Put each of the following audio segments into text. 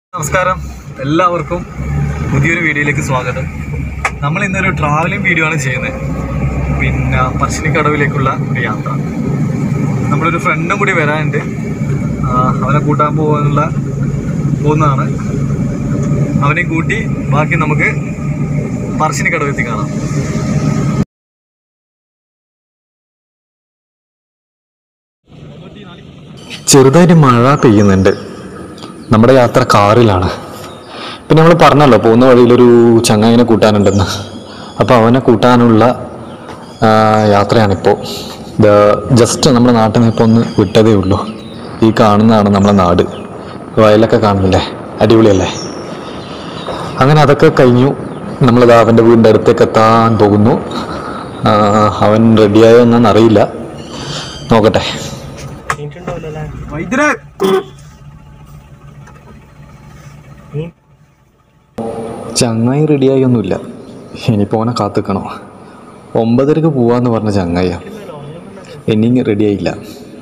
നമസ്കാരം, എല്ലാവർക്കും പുതിയൊരു വീഡിയോയിലേക്ക് സ്വാഗതം. നമ്മൾ ഇന്നൊരു ട്രാവലിംഗ് വീഡിയോ ആണ് ചെയ്യുന്നത്. പിന്നെ പറശ്ശിനിക്കടവിലേക്കുള്ള ഒരു യാത്ര. നമ്മളൊരു ഫ്രണ്ടും കൂടി വരാനുണ്ട്, അവനെ കൂട്ടാൻ പോകുന്നതാണ്. അവനെ കൂട്ടി ബാക്കി നമുക്ക് പറശ്ശിനിക്കടവെത്തി കാണാം. ചെറുതായിട്ട് മഴ പെയ്യുന്നുണ്ട്. നമ്മുടെ യാത്ര കാറിലാണ്. പിന്നെ നമ്മൾ പറഞ്ഞല്ലോ പോകുന്ന വഴിയിലൊരു ചങ്ങായിനെ കൂട്ടാനുണ്ടെന്ന്. അപ്പോൾ അവനെ കൂട്ടാനുള്ള യാത്രയാണിപ്പോൾ. ജസ്റ്റ് നമ്മുടെ നാട്ടിൽ നിന്ന് ഇപ്പോൾ ഒന്ന് വിട്ടതേ ഉള്ളൂ. ഈ കാണുന്നതാണ് നമ്മളെ നാട്. വയലൊക്കെ കാണുന്നില്ലേ, അടിപൊളിയല്ലേ? അങ്ങനെ അതൊക്കെ കഴിഞ്ഞു. നമ്മളിത് അവൻ്റെ വീടിൻ്റെ അടുത്തേക്ക് എത്താൻ പോകുന്നു. അവൻ റെഡിയായോ എന്നൊന്നും അറിയില്ല, നോക്കട്ടെ. ചങ്ങായി റെഡിയായി ഒന്നുമില്ല. ഇനിയിപ്പോൾ അവനെ കാത്തിക്കണോ? 9:30 പോവാന്ന് പറഞ്ഞ ചങ്ങായിയാ, ഇനി റെഡിയായില്ല.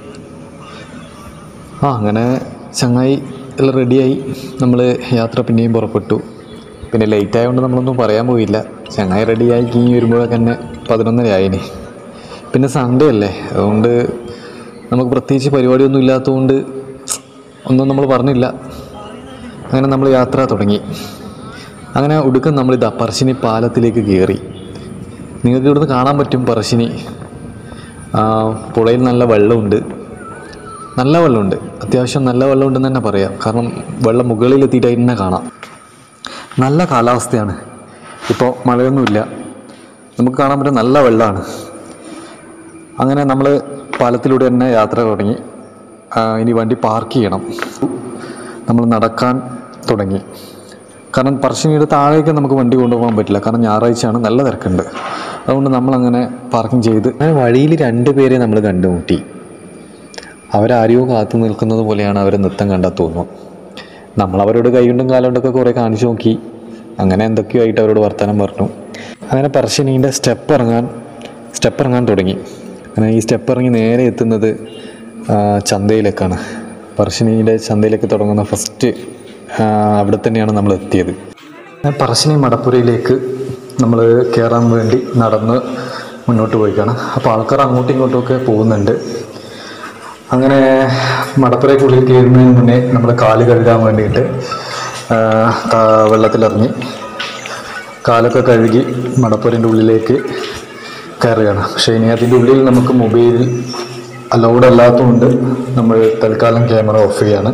അങ്ങനെ ചങ്ങായി എല്ലാം റെഡിയായി. നമ്മൾ യാത്ര പിന്നെയും പുറപ്പെട്ടു. പിന്നെ ലേറ്റ് ആയതുകൊണ്ട് നമ്മളൊന്നും പറയാൻ പോയില്ല. ചങ്ങായി റെഡിയായി കഴിഞ്ഞ് വരുമ്പോഴൊക്കെ തന്നെ 11:30 ആയിന്. പിന്നെ സൺഡേ അല്ലേ, അതുകൊണ്ട് നമുക്ക് പ്രത്യേകിച്ച് പരിപാടിയൊന്നും ഇല്ലാത്തതുകൊണ്ട് ഒന്നും നമ്മൾ പറഞ്ഞില്ല. അങ്ങനെ നമ്മൾ യാത്ര തുടങ്ങി. അങ്ങനെ ഒടുക്കം നമ്മളിതാ പറശ്ശിനി പാലത്തിലേക്ക് കയറി. നിങ്ങൾക്ക് ഇവിടുന്ന് കാണാൻ പറ്റും പറശ്ശിനി. പുഴയിൽ നല്ല വെള്ളമുണ്ട്, അത്യാവശ്യം നല്ല വെള്ളമുണ്ടെന്ന് തന്നെ പറയാം. കാരണം വെള്ളം മുകളിലെത്തിയിട്ട് തന്നെ കാണാം. നല്ല കാലാവസ്ഥയാണ്. ഇപ്പോൾ മഴയൊന്നുമില്ല, നമുക്ക് കാണാൻ പറ്റും നല്ല വെള്ളമാണ്. അങ്ങനെ നമ്മൾ പാലത്തിലൂടെ തന്നെ യാത്ര തുടങ്ങി. ഇനി വണ്ടി പാർക്ക് ചെയ്യണം. നമ്മൾ നടക്കാൻ തുടങ്ങി. കാരണം പറശ്ശിനിയുടെ താഴേക്ക് നമുക്ക് വണ്ടി കൊണ്ടുപോകാൻ പറ്റില്ല, കാരണം ഞായറാഴ്ചയാണ്, നല്ല തിരക്കുണ്ട്. അതുകൊണ്ട് നമ്മളങ്ങനെ പാർക്കിംഗ് ചെയ്ത് അങ്ങനെ വഴിയിൽ 2 പേരെ നമ്മൾ കണ്ടുമുട്ടി. അവരാരെയോ കാത്തു നിൽക്കുന്നത് പോലെയാണ് അവരെ നൃത്തം കണ്ടാൽ തോന്നുന്നു. നമ്മളവരോട് കൈകൊണ്ടും കാലുകൊണ്ടൊക്കെ കുറേ കാണിച്ചു നോക്കി. അങ്ങനെ എന്തൊക്കെയോ ആയിട്ട് അവരോട് വർത്തമാനം പറഞ്ഞു. അങ്ങനെ പറശ്ശിനീൻ്റെ സ്റ്റെപ്പ് ഇറങ്ങാൻ തുടങ്ങി. അങ്ങനെ ഈ സ്റ്റെപ്പ് ഇറങ്ങി നേരെ എത്തുന്നത് ചന്തയിലേക്കാണ്. പറശ്ശിനിയുടെ ചന്തയിലേക്ക് തുടങ്ങുന്ന ഫസ്റ്റ് അവിടെ തന്നെയാണ് നമ്മൾ എത്തിയത്. പറശ്ശിനി മടപ്പുരയിലേക്ക് നമ്മൾ കയറാൻ വേണ്ടി നടന്ന് മുന്നോട്ട് പോയിക്കാണ്. അപ്പോൾ ആൾക്കാർ അങ്ങോട്ടും ഇങ്ങോട്ടുമൊക്കെ പോകുന്നുണ്ട്. അങ്ങനെ മടപ്പുരയ്ക്കുള്ളിൽ കയറുന്നതിന് മുന്നേ നമ്മൾ കാല് കഴുകാൻ വേണ്ടിയിട്ട് വെള്ളത്തിലിറങ്ങി കാലൊക്കെ കഴുകി മടപ്പുരൻ്റെ ഉള്ളിലേക്ക് കയറുകയാണ്. പക്ഷേ ഇനി അതിൻ്റെ ഉള്ളിൽ നമുക്ക് മൊബൈൽ അലൗഡ് അല്ലാത്തതുകൊണ്ട് നമ്മൾ തൽക്കാലം ക്യാമറ ഓഫ് ചെയ്യാണ്.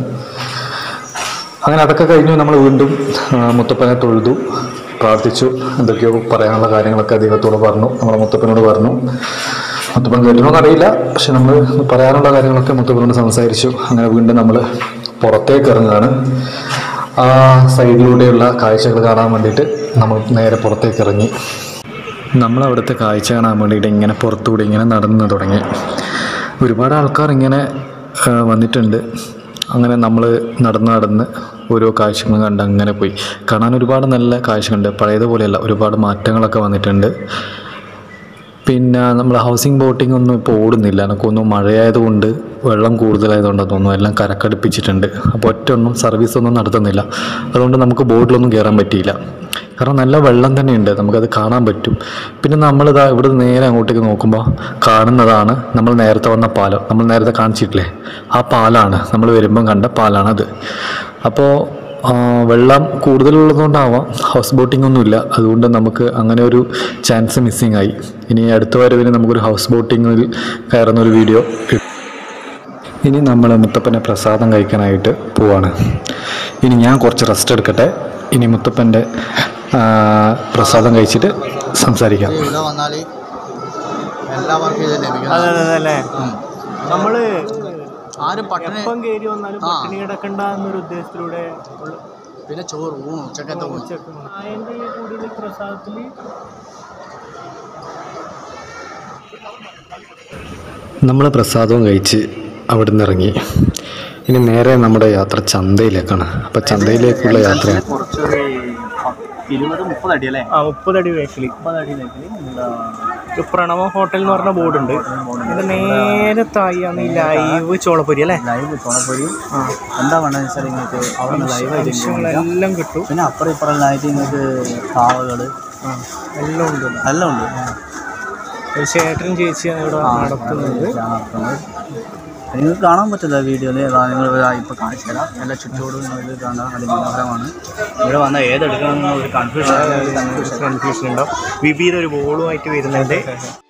അങ്ങനെ അതൊക്കെ കഴിഞ്ഞു. നമ്മൾ വീണ്ടും മുത്തപ്പനെ തൊഴുതു, പ്രാർത്ഥിച്ചു. എന്തൊക്കെയോ പറയാനുള്ള കാര്യങ്ങളൊക്കെ അദ്ദേഹത്തോട് പറഞ്ഞു, നമ്മളെ മുത്തപ്പനോട് പറഞ്ഞു. മുത്തപ്പൻ കേട്ടണമെന്ന് അറിയില്ല, പക്ഷെ നമ്മൾ പറയാനുള്ള കാര്യങ്ങളൊക്കെ മുത്തപ്പനോട് സംസാരിച്ചു. അങ്ങനെ വീണ്ടും നമ്മൾ പുറത്തേക്ക് ഇറങ്ങുകയാണ്. ആ സൈഡിലൂടെയുള്ള കാഴ്ചകൾ കാണാൻ വേണ്ടിയിട്ട് നമ്മൾ നേരെ പുറത്തേക്ക് ഇറങ്ങി. നമ്മളവിടുത്തെ കാഴ്ച കാണാൻ വേണ്ടിയിട്ട് ഇങ്ങനെ പുറത്തുകൂടി ഇങ്ങനെ നടന്നു തുടങ്ങി. ഒരുപാട് ആൾക്കാർ ഇങ്ങനെ വന്നിട്ടുണ്ട്. അങ്ങനെ നമ്മൾ നടന്ന് ഓരോ കാഴ്ചകളും കണ്ട് അങ്ങനെ പോയി. കാണാൻ ഒരുപാട് നല്ല കാഴ്ചകളുണ്ട്, പഴയതുപോലെയല്ല, ഒരുപാട് മാറ്റങ്ങളൊക്കെ വന്നിട്ടുണ്ട്. പിന്നെ നമ്മൾ ഹൗസിംഗ് ബോട്ടിംഗ് ഒന്നും ഇപ്പോൾ ഓടുന്നില്ല. എനിക്കൊന്നും മഴയായതുകൊണ്ട് വെള്ളം കൂടുതലായതുകൊണ്ടാണ് തോന്നുന്നു എല്ലാം കരക്കടുപ്പിച്ചിട്ടുണ്ട്. അപ്പോൾ ഒറ്റൊന്നും സർവീസൊന്നും നടത്തുന്നില്ല. അതുകൊണ്ട് നമുക്ക് ബോട്ടിലൊന്നും കയറാൻ പറ്റിയില്ല. കാരണം നല്ല വെള്ളം തന്നെയുണ്ട്, നമുക്കത് കാണാൻ പറ്റും. പിന്നെ നമ്മളിതാ ഇവിടെ നേരെ അങ്ങോട്ടേക്ക് നോക്കുമ്പോൾ കാണുന്നതാണ് നമ്മൾ നേരത്തെ വന്ന പാലം. നമ്മൾ നേരത്തെ കാണിച്ചിട്ടില്ലേ, ആ പാലാണ് നമ്മൾ വരുമ്പം കണ്ട പാലാണത്. അപ്പോൾ വെള്ളം കൂടുതലുള്ളതുകൊണ്ടാവാം ഹൗസ് ബോട്ടിംഗ് ഒന്നുമില്ല. അതുകൊണ്ട് നമുക്ക് അങ്ങനെ ഒരു ചാൻസ് മിസ്സിങ് ആയി. ഇനി അടുത്ത വരവിന് നമുക്കൊരു ഹൗസ് ബോട്ടിങ്ങിൽ കയറുന്നൊരു വീഡിയോ. ഇനി നമ്മൾ മുത്തപ്പൻ്റെ പ്രസാദം കഴിക്കാനായിട്ട് പോവാണ്. ഇനി ഞാൻ കുറച്ച് റെസ്റ്റ് എടുക്കട്ടെ. ഇനി മുത്തപ്പൻ്റെ പ്രസാദം കഴിച്ചിട്ട് സംസാരിക്കാം. നമ്മള് ആരും പട്ടണം കയറി വന്നാലും പട്ടിണി കിടക്കണ്ട എന്നൊരു ഉദ്ദേശത്തിലൂടെ പിന്നെ ചോറ് ഊണ് ഉച്ചക്കത്തെ കൂടുതൽ പ്രസാദത്തിൽ നമ്മൾ പ്രസാദവും കഴിച്ച് അവിടെ നിന്ന് ഇറങ്ങി. ഇനി നേരെ നമ്മുടെ യാത്ര ചന്തയിലേക്കാണ്. അപ്പം ചന്തയിലേക്കുള്ള യാത്രയാണ്. കുറച്ചൊരു 20-30 അടി അല്ലേ? 30 അടി വേക്കിൽ 30 അടി വേക്കിൽ പ്രണവ ഹോട്ടൽ എന്ന് പറഞ്ഞ ബോർഡുണ്ട്. കാണുന്നുണ്ട്. ഇത് നേരെ തായിയാണ് ഈ ലൈവ് ചോളപ്പൊരി അല്ലേ? ലൈവ് ചോളപ്പൊരി എന്താ വേണ്ടതെന്ന് വെച്ചാൽ നിങ്ങൾക്ക് അവിടെ നിന്ന് ലൈവ് ആവശ്യങ്ങളെല്ലാം കിട്ടും. പിന്നെ അപ്പുറം ഇപ്പുറമായിട്ട് നിങ്ങൾക്ക് പാവകൾ എല്ലാം ഉണ്ട്. എല്ലാം ഉണ്ട്. ഒരു ചേട്ടനും ചേച്ചിയാണ് ഇവിടെ നടത്തുന്നത്. നിങ്ങൾക്ക് കാണാൻ പറ്റില്ല വീഡിയോയിൽ. നിങ്ങൾ ഇപ്പോൾ കാണിച്ചു തരാം. എല്ലാ ചുറ്റോടും ഇത് കാണാൻ അതിമനോഹരമാണ്. ഇവിടെ വന്നാൽ ഏതെടുക്കണമെന്ന് ഒരു കൺഫ്യൂഷൻ ഉണ്ടാവും. വിവിധ ഒരു ബോളുമായിട്ട് വരുന്നുണ്ട്.